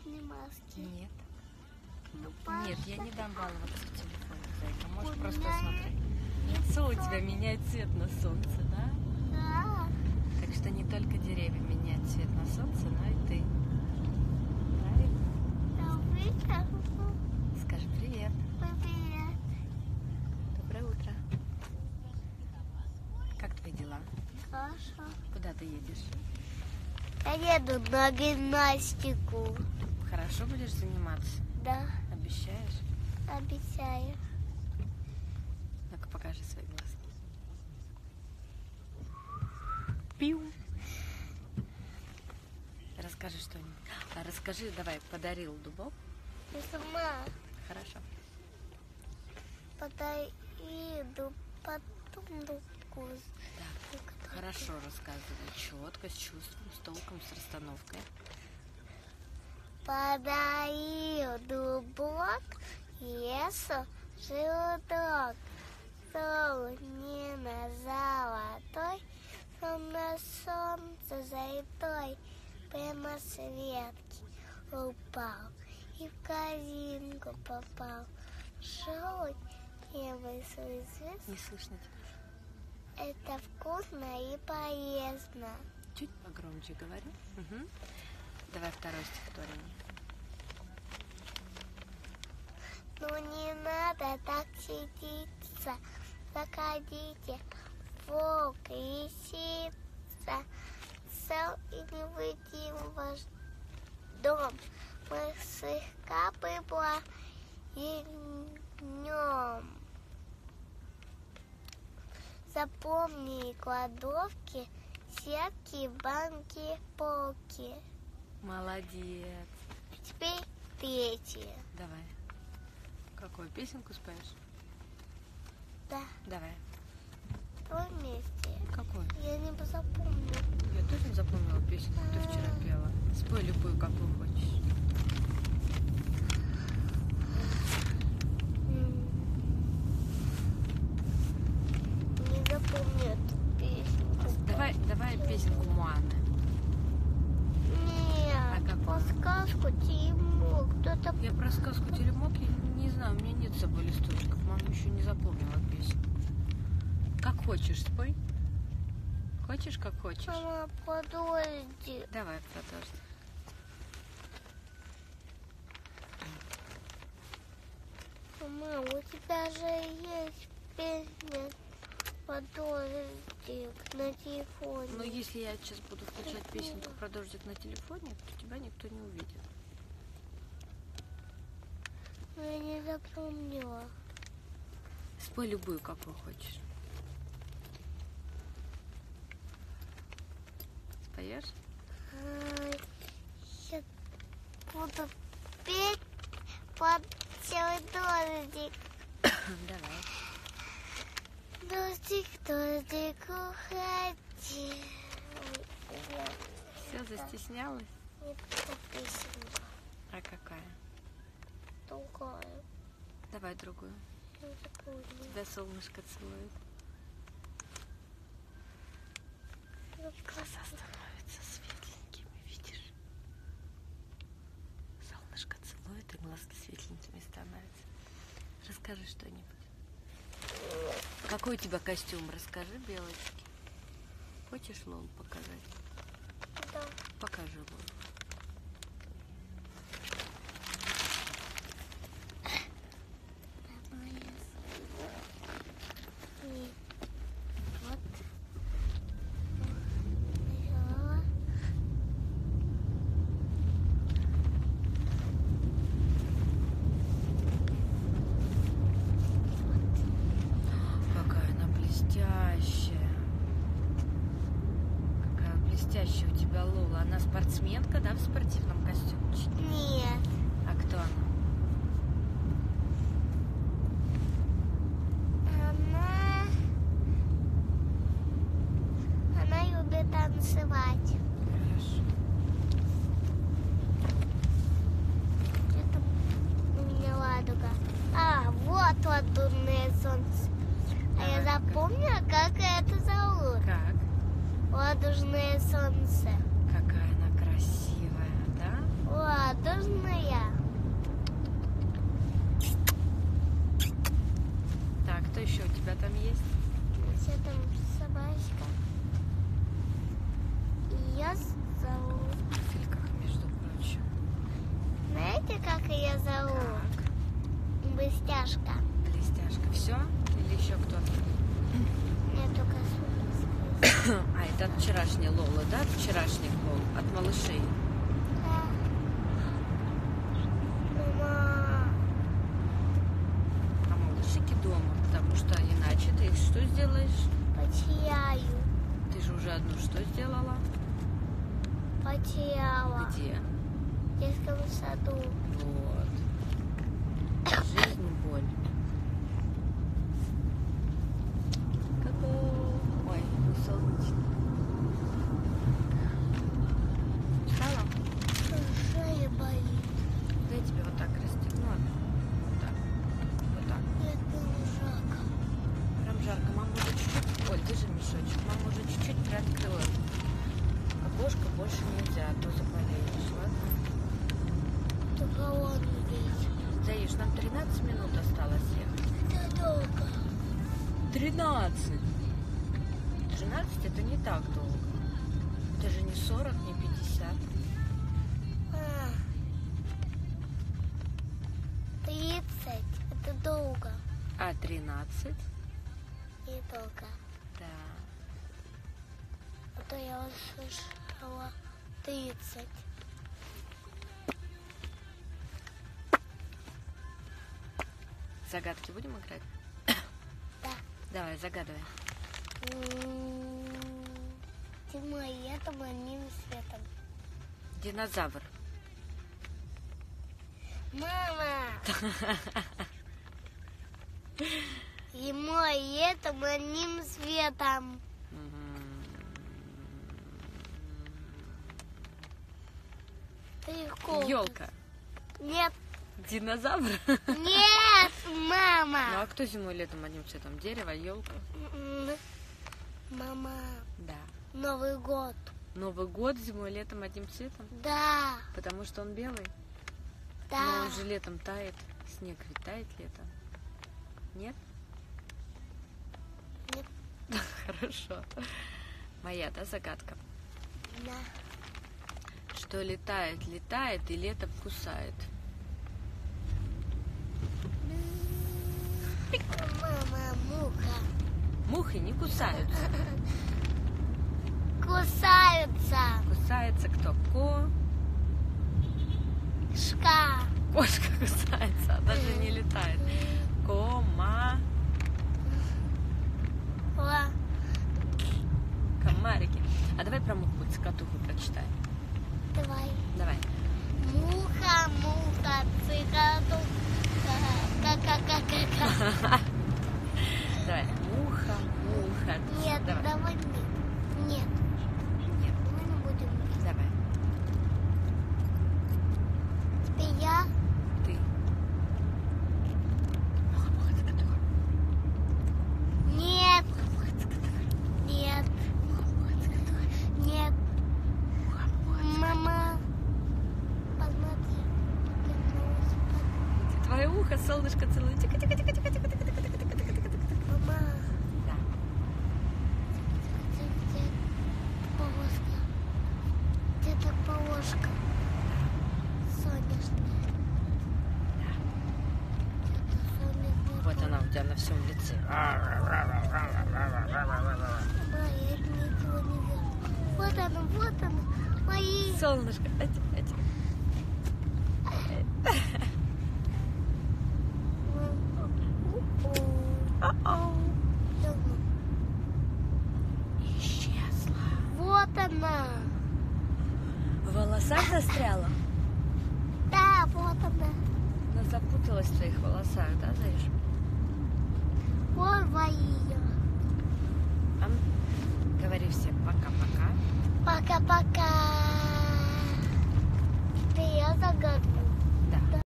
волшебной маски? Нет. Ну, Нет, я не дам баловаться в телефоне, зайка. Можешь У просто меня смотреть. Лицо у тебя меняет цвет на солнце, да? Да. Так что не только деревья меняют цвет на солнце, но и ты. Правильно? Да, Скажи привет. привет. Доброе утро. Как твои дела? Хорошо. Куда ты едешь? Я еду на гимнастику. Хорошо будешь заниматься? Да, Обещаешь? обещаю. Ну-ка покажи свои глазки. Пиу. Расскажи что-нибудь. Расскажи, давай, подарил дубок? Я сама Хорошо. подойду, потом дубку. Так, хорошо рассказывай. Четко, с чувством, с толком, с расстановкой. Подарил дубок лесу желудок. Солнце золотой, на солнце зайтой, прямо с ветки упал и в корзинку попал. Шел первый свой звезд. Не слышно тебя. Это вкусно и полезно. Чуть погромче говори. Угу. Давай второе стихотворение. Ну не надо так сидеться, заходите, волк, лисица, цел и не выйдем в ваш дом, мы слегка приблагнем. Запомни кладовки, сетки, банки, полки. Молодец. Теперь третье. Давай. Какую песенку споешь? Да, Давай. твой вместе. Какую? Я не запомню. Я тоже не запомнила песенку, ты вчера пела. Спой любую, какую хочешь. Не запомню эту песню. Давай песенку Моаны. Нет, какую? сказку Тимур. Кто-то Я про сказку «Теремок» я не знаю, у меня нет с собой листочков. Мама еще не запомнила песню. Как хочешь, спой. Хочешь, как хочешь? Мама, подожди. Давай, продолжи. Мама, у тебя же есть песня «Подождик» на телефоне. Но если я сейчас буду включать песенку про дождик на телефоне, то тебя никто не увидит. Но я не запомнила. Спой любую, какую хочешь. Споешь? Я буду петь под целый дождик. Давай. Дождик, дождик, уходи. Все, застеснялась? Не та песенка, А какая? другая. Давай другую. Я запомнила. Тебя солнышко целует. Глаза становятся светленькими, видишь? Солнышко целует, и глазки светленькими становятся. Расскажи что-нибудь. Какой у тебя костюм? Расскажи, белочки. Хочешь Лол показать? Да. Покажи Лол. И вот. Какая она блестящая. Какая блестящая у тебя Лола. Она спортсменка, да, в спортивном костюмчике? Нет. А кто она? Она любит танцевать. Хорошо. Что там у меня ладуга? А, вот ладунное солнце. А я Так. запомнила, как это зовут. Как? Ладужное солнце. Какая она красивая, да? Ладужное Знаете, как ее зовут? Так, Блестяшка. Блестяшка. Все? Или еще кто-то? Я только слышала. А, это от вчерашней Лолы, да? От вчерашних Лол, от малышей. Да. Мама. А малышики дома, потому что иначе ты их что сделаешь? Потеряю. Ты же уже одну что сделала? Потеряла. Где? В детском саду. Вот. Жизнь — боль. Ой, солнечно. Устала? Шея болит. Да я тебе вот так расстегну. Вот так. Вот так. Это жарко. Прям жарко. Мама уже чуть-чуть... Оль, держи мешочек. Мама уже чуть-чуть приоткрыла. Окошко больше нельзя, а то заболеешь, ладно? Ты голодный весь. Заешь, нам 13 минут осталось ехать. Это долго. 13! 13 это не так долго. Это же не 40, не 50. 30. Это долго. А 13? И долго. Да. А то я услышала 30. Загадки будем играть? Да. Давай, загадывай. Тьма и это одним светом. Динозавр. Мама! Ему и это одним светом. Легко. Елка. Нет, Динозавр? нет, Ну мама. а кто зимой и летом одним цветом? Дерево, елка? Мама, Да. Новый год. Новый год зимой и летом одним цветом? Да, Потому что он белый? да. Но он же летом тает. Снег ведь тает летом. Нет? Нет. Хорошо. Моя, да, загадка? Да. Что летает, летает и летом кусает. Мама, муха. Мухи не кусаются. Кусаются. Кусается кто? Шка. Кошка кусается, она же не летает. Комарики. А давай про муху цикатуху прочитаем. Давай. Давай. Муха, муха, цикатуха. Ка-ка-ка-ка-ка. Давай. Муха, муха. Нет, Давай. давай нет. Нет, Нет. мы не будем. Давай. Теперь я. Ты. Муха, муха, цикатуха. Нет, Муха, цикатуха. нет, Муха, муха, цикатуха. нет. Муха, муха, цикатуха. Мама, посмотри. Твое ухо, солнышко целует. Тика-тика-тика-тика-тика-тика-тика-тика-тика-тика-тика-тика. Мама, Да. где полоска? Где-то полоска. Солнечная. Где-то солнечная. Вот она у тебя на всем лице. Мама, я ничего не вижу. Вот она, мои. Солнышко. Исчезла. Вот она. В волосах застряла? Да, вот она. Она запуталась в твоих волосах, да, Заюш?